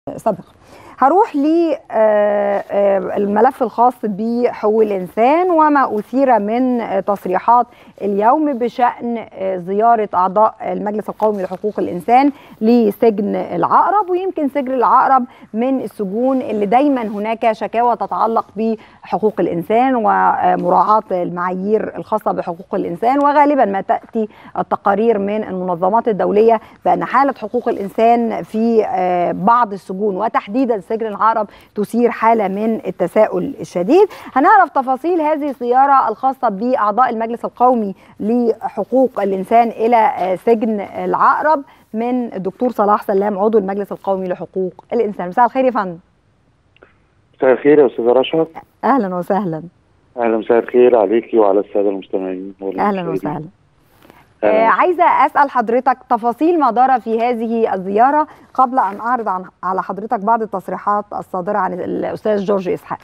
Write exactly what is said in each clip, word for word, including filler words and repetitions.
سابقا. هروح للملف الخاص بحقوق الإنسان وما أثير من تصريحات اليوم بشأن زيارة أعضاء المجلس القومي لحقوق الإنسان لسجن العقرب. ويمكن سجن العقرب من السجون اللي دايما هناك شكاوى تتعلق بحقوق الإنسان ومراعاة المعايير الخاصة بحقوق الإنسان، وغالبا ما تأتي التقارير من المنظمات الدولية بأن حالة حقوق الإنسان في بعض السجون وتحديدا سجن العقرب تثير حالة من التساؤل الشديد. هنعرف تفاصيل هذه الزيارة الخاصة بأعضاء المجلس القومي لحقوق الإنسان إلى سجن العقرب من الدكتور صلاح سلام عضو المجلس القومي لحقوق الإنسان. مساء الخير يا فندم. مساء الخير يا أستاذة رشا. أهلا وسهلا. أهلا، مساء الخير عليكي وعلى السادة المستمعين. أهلا وسهلا. آه عايزة أسأل حضرتك تفاصيل ما دار في هذه الزيارة قبل أن أعرض عن على حضرتك بعض التصريحات الصادرة عن الأستاذ جورج إسحاق.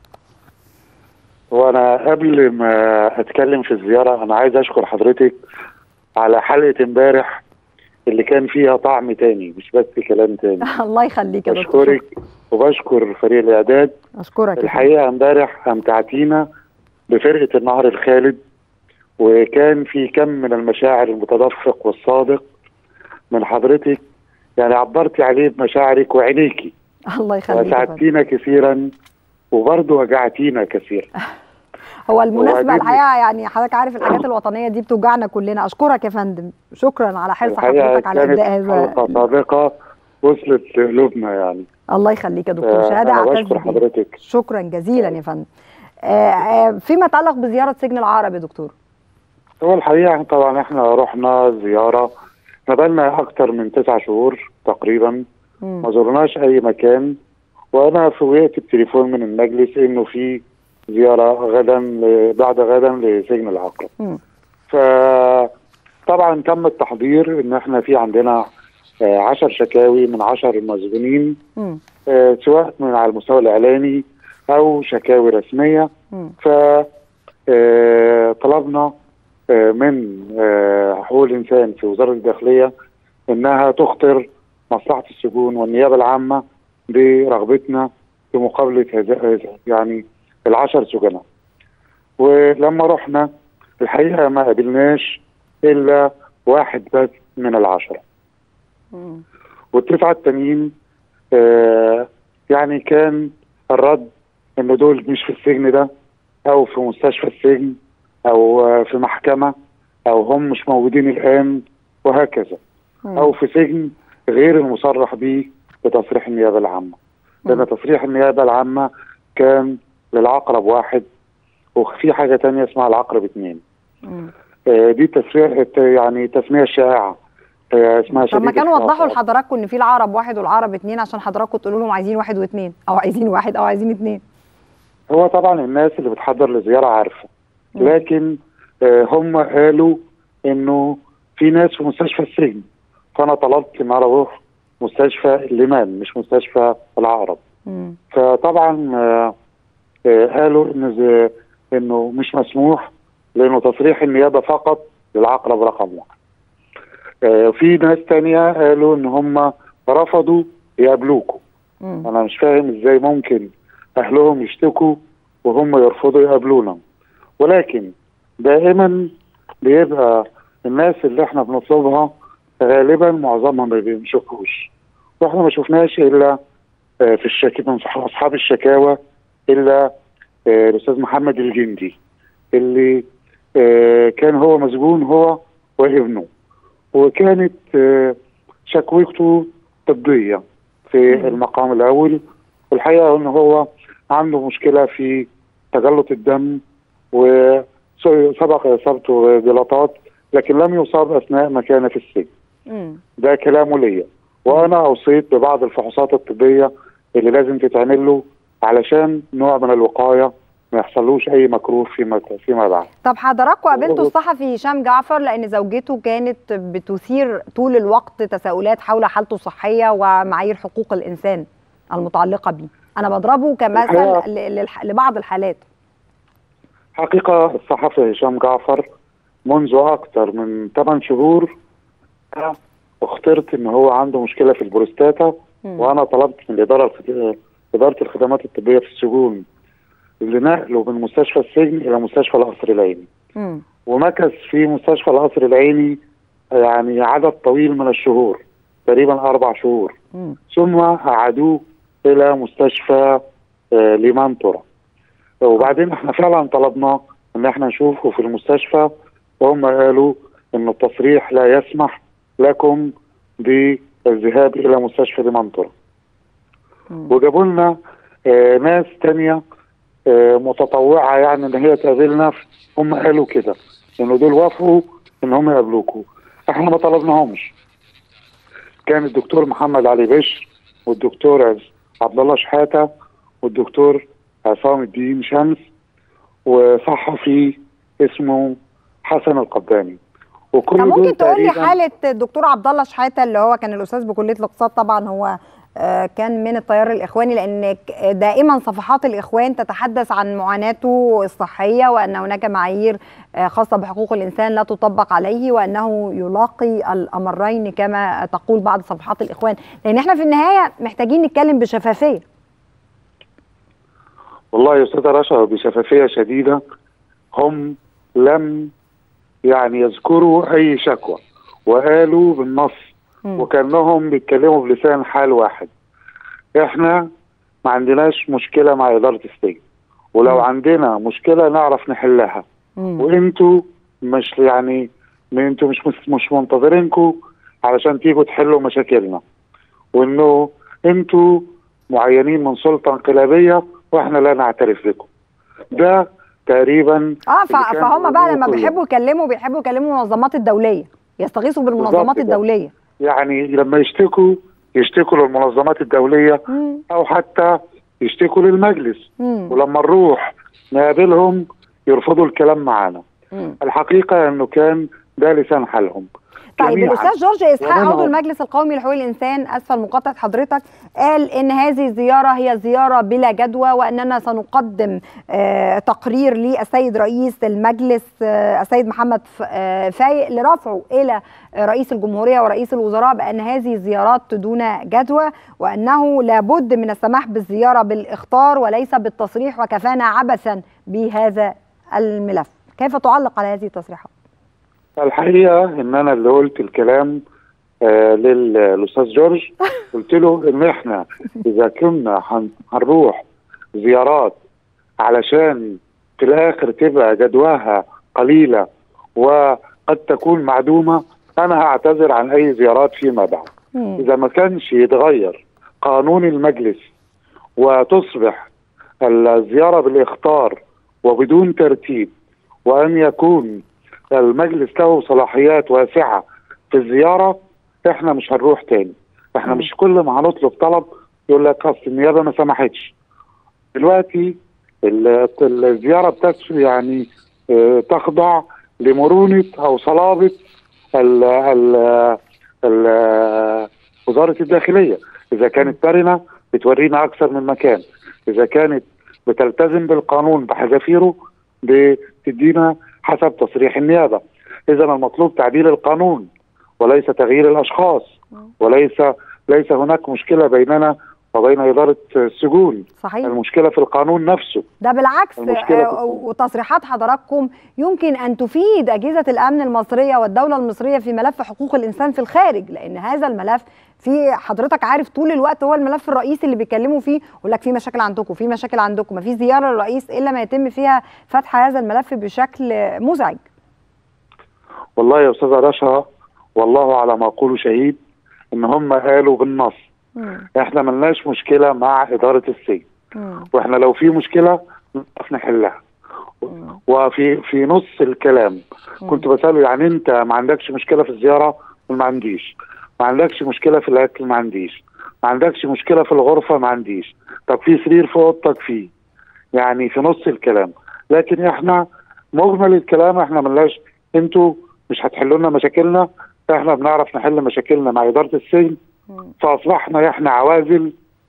وأنا قبل ما أتكلم في الزيارة أنا عايز أشكر حضرتك على حلقة امبارح اللي كان فيها طعم تاني مش بس كلام تاني. الله يخليك يا دكتور. بشكرك وبشكر فريق الإعداد. أشكرك. الحقيقة امبارح أمتعتينا بفرقة النهر الخالد، وكان في كم من المشاعر المتدفق والصادق من حضرتك، يعني عبرتي عليه بمشاعرك وعينيكي. الله يخليك. وساعدتينا كثيرا وبرضه وجعتينا كثيرا. هو المناسبة الحقيقة يعني حضرتك عارف الحاجات الوطنية دي بتوجعنا كلنا. أشكرك يا فندم، شكرا على حرص حضرتك على إبداء هذا. حلقة سابقة وصلت لقلوبنا يعني. الله يخليك يا دكتور. شهادة أعتز بيها. حضرتك. شكرا جزيلا يا فندم. فيما يتعلق بزيارة سجن العقرب يا دكتور. هو الحقيقة طبعا احنا رحنا زيارة، احنا بقالنا أكتر من تسع شهور تقريبا مم. ما زرناش أي مكان، وأنا فوجئت بتليفون من المجلس إنه في زيارة غدا بعد غدا لسجن العقرب. فطبعا تم التحضير إن احنا في عندنا عشر شكاوي من عشر مسجونين، اه سواء من على المستوى الإعلامي أو شكاوي رسمية. فطلبنا من حقوق الإنسان في وزارة الداخلية إنها تخطر مصلحة السجون والنيابة العامة برغبتنا في مقابلة هذا يعني العشر سجناء. ولما رحنا الحقيقة ما قابلناش إلا واحد بس من العشرة، والتسعة التانيين آه يعني كان الرد إن دول مش في السجن ده أو في مستشفى السجن أو في محكمة أو هم مش موجودين الآن وهكذا، أو في سجن غير المصرح به بتصريح النيابة العامة، لأن تصريح النيابة العامة كان للعقرب واحد وفي حاجة تانية اسمها العقرب اتنين. آه دي تسريح يعني تسمية شائعة آه اسمها شديد. طب ما كانوا وضحوا لحضراتكم إن في العقرب واحد والعقرب اتنين عشان حضراتكم تقولوا لهم عايزين واحد واثنين أو عايزين واحد أو عايزين اتنين. هو طبعا الناس اللي بتحضر للزيارة عارفة، لكن آه هم قالوا انه في ناس في مستشفى السجن، فانا طلبت ان انا اروح مستشفى الليمان مش مستشفى العقرب. مم. فطبعا آه آه قالوا ان انه مش مسموح لانه تصريح النيابه فقط للعقرب رقم واحد. آه في ناس تانية قالوا ان هم رفضوا يقابلوكم. انا مش فاهم ازاي ممكن اهلهم يشتكوا وهم يرفضوا يقابلونا، ولكن دائما بيبقى الناس اللي احنا بنطلبها غالبا معظمها ما بيمشكوش، واحنا ما شفناش الا في الشك من اصحاب الشكاوى الا الاستاذ محمد الجندي اللي كان هو مسجون هو وابنه، وكانت شكوته طبيه في المقام الاول، والحقيقه ان هو عنده مشكله في تجلط الدم وسبق اصابته جلطات لكن لم يصاب اثناء ما كان في السجن. ده كلامه ليا، وانا اوصيت ببعض الفحوصات الطبيه اللي لازم تتعمل له علشان نوع من الوقايه ما يحصلوش اي مكروه فيما فيما بعد. طب حضراتكم قابلتوا الصحفي هشام جعفر لان زوجته كانت بتثير طول الوقت تساؤلات حول حالته الصحيه ومعايير حقوق الانسان المتعلقه بيه؟ انا بضربه كمثل لبعض الحالات. حقيقه الصحفي هشام جعفر منذ اكثر من ثمان شهور اخترت ان هو عنده مشكله في البروستاتا وانا طلبت من الاداره اداره الخدمات الطبيه في السجون اللي نقله من مستشفى السجن الى مستشفى القصر العيني. مم. ومكث في مستشفى القصر العيني يعني عدد طويل من الشهور، تقريبا اربع شهور. مم. ثم اعادوه الى مستشفى آه لمنطورة. وبعدين احنا فعلا طلبنا ان احنا نشوفه في المستشفى، وهم قالوا ان التصريح لا يسمح لكم بالذهاب الى مستشفى لمنطورة. وجابوا لنا آه ناس تانية آه متطوعة يعني ان هي تقابلنا، هم قالوا كده انه دول وافقوا ان هم يقابلوكوا، احنا ما طلبناهمش. كان الدكتور محمد علي بشر والدكتور عبد الله شحاتة والدكتور عصام الدين شمس وصحفي اسمه حسن القباني. وكل ممكن تقول لي حاله الدكتور عبد الله شحاتة اللي هو كان الاستاذ بكليه الاقتصاد، طبعا هو كان من التيار الاخواني، لان دائما صفحات الاخوان تتحدث عن معاناته الصحيه وان هناك معايير خاصه بحقوق الانسان لا تطبق عليه، وانه يلاقي الامرين كما تقول بعض صفحات الاخوان، لان احنا في النهايه محتاجين نتكلم بشفافيه. والله يا استاذه رشا بشفافيه شديده، هم لم يعني يذكروا اي شكوى وقالوا بالنص وكانهم بيتكلموا بلسان حال واحد. احنا ما عندناش مشكله مع اداره السجن، ولو مم. عندنا مشكله نعرف نحلها. مم. وانتوا مش يعني انتوا مش مش منتظرينكم علشان تيجوا تحلوا مشاكلنا، وانه انتوا معينين من سلطه انقلابيه واحنا لا نعترف بكم. ده تقريبا اه فهم بقى لما بيحبوا يكلموا بيحبوا يكلموا المنظمات الدوليه، يستغيثوا بالمنظمات الدوليه. يعني لما يشتكوا يشتكوا للمنظمات الدوليه مم. او حتى يشتكوا للمجلس. مم. ولما نروح نقابلهم يرفضوا الكلام معانا. الحقيقه انه كان ده لسان حالهم. طيب الاستاذ جورج اسحاق عضو المجلس القومي لحقوق الانسان، اسفل مقاطعه حضرتك، قال ان هذه الزياره هي زياره بلا جدوى، واننا سنقدم آه تقرير للسيد رئيس المجلس آه السيد محمد آه فايق لرفعه الى رئيس الجمهوريه ورئيس الوزراء بان هذه الزيارات دون جدوى، وانه لابد من السماح بالزياره بالاخطار وليس بالتصريح، وكفانا عبثا بهذا الملف. كيف تعلق على هذه التصريحات؟ الحقيقه ان انا اللي قلت الكلام آه للاستاذ جورج، قلت له ان احنا اذا كنا هنروح زيارات علشان في الاخر تبقى جدواها قليله وقد تكون معدومه، انا هعتذر عن اي زيارات فيما بعد. اذا ما كانش يتغير قانون المجلس وتصبح الزياره بالاخطار وبدون ترتيب، وان يكون المجلس له صلاحيات واسعه في الزياره، احنا مش هنروح تاني. احنا م. مش كل ما هنطلب طلب يقول لك اصل النيابه ما سمحتش. دلوقتي الزياره بتكفي يعني اه تخضع لمرونه او صلابه ال ال ال وزاره الداخليه. اذا كانت مرنه بتورينا اكثر من مكان، اذا كانت بتلتزم بالقانون بحذافيره بتدينا حسب تصريح النيابه. اذا المطلوب تعديل القانون وليس تغيير الاشخاص، وليس ليس هناك مشكله بيننا وبين اداره السجون. صحيح. المشكله في القانون نفسه. ده بالعكس، آه وتصريحات حضراتكم يمكن ان تفيد اجهزه الامن المصريه والدوله المصريه في ملف حقوق الانسان في الخارج، لان هذا الملف في حضرتك عارف طول الوقت هو الملف الرئيسي اللي بيتكلموا فيه، يقول لك في مشاكل عندكم في مشاكل عندكم، ما في زياره للرئيس الا ما يتم فيها فتح هذا الملف بشكل مزعج. والله يا استاذه رشا، والله على ما اقول شهيد، ان هم قالوا بالنص مم. احنا ملناش مشكله مع اداره السجن، واحنا لو في مشكله نعرف نحلها. مم. وفي في نص الكلام مم. كنت بساله يعني انت ما عندكش مشكله في الزياره؟ ما عنديش. ما عندكش مشكله في الاكل؟ ما عنديش. ما عندكش مشكله في الغرفه؟ ما عنديش. طب في سرير في اوضتك؟ فيه. يعني في نص الكلام. لكن احنا مجمل الكلام احنا ملناش، انتوا مش هتحلوا لنا مشاكلنا، احنا بنعرف نحل مشاكلنا مع اداره السجن. فاصبحنا احنا عوازل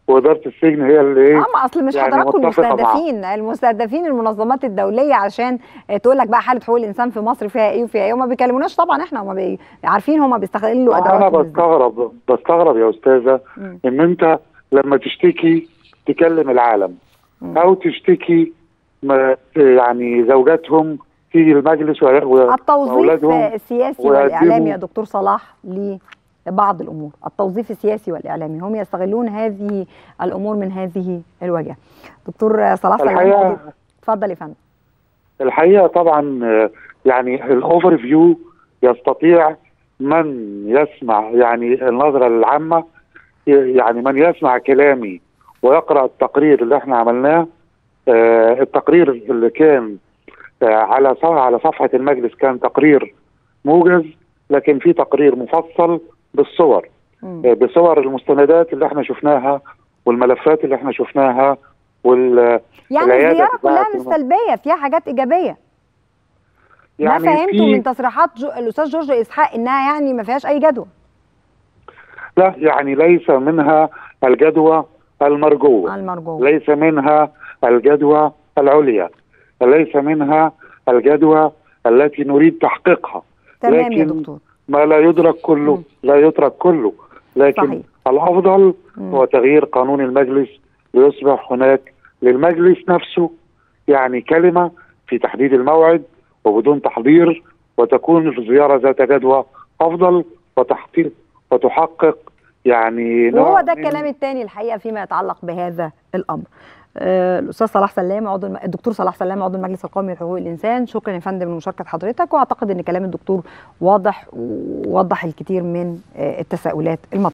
واداره السجن هي اللي ايه؟ اما اصل مش يعني حضراتكم متفقة معاهم. المستهدفين، المستهدفين المنظمات الدوليه عشان تقول لك بقى حاله حقوق الانسان في مصر فيها ايه وفيها ايه، وما بيكلموناش طبعا، احنا هم بي... عارفين هم بيستغلوا انا ادواتهم ازاي. بستغرب بستغرب يا استاذه مم. ان انت لما تشتكي تكلم العالم مم. او تشتكي ما يعني زوجاتهم في المجلس و- و- التوظيف واولادهم السياسي ويقدموا- والاعلامي يا دكتور صلاح لبعض الامور، التوظيف السياسي والاعلامي هم يستغلون هذه الامور من هذه الوجهه. دكتور صلاح سلام، الحقيقه اتفضل يا فندم. الحقيقه طبعا آه، يعني الاوفر فيو يستطيع من يسمع يعني النظره العامه، يعني من يسمع كلامي ويقرا التقرير اللي احنا عملناه. آه، التقرير اللي كان آه، على صفحه على صفحه المجلس كان تقرير موجز، لكن في تقرير مفصل بالصور، مم. آه، بصور المستندات اللي احنا شفناها والملفات اللي احنا شفناها وال يعني العيادة الزياره كلها بتاعت مش الم- سلبيه، فيها حاجات ايجابيه. يعني ما فهمته في من تصريحات جو... الاستاذ جورج اسحاق انها يعني ما فيهاش اي جدوى. لا يعني ليس منها الجدوى المرجوة، المرجو. ليس منها الجدوى العليا، ليس منها الجدوى التي نريد تحقيقها. تمام يا لكن دكتور. ما لا يدرك كله مم. لا يترك كله، لكن صحيح. الأفضل مم. هو تغيير قانون المجلس ليصبح هناك للمجلس نفسه يعني كلمة في تحديد الموعد وبدون تحضير، وتكون الزيارة ذات جدوى أفضل وتحقيق وتحقق يعني وهو نوع ده من- الكلام الثاني الحقيقه فيما يتعلق بهذا الامر. آه، الاستاذ صلاح سلام عضو الم... الدكتور صلاح سلام عضو المجلس القومي لحقوق الانسان، شكرا يا فندم لمشاركه حضرتك، واعتقد ان كلام الدكتور واضح ووضح الكثير من آه، التساؤلات المطروحه.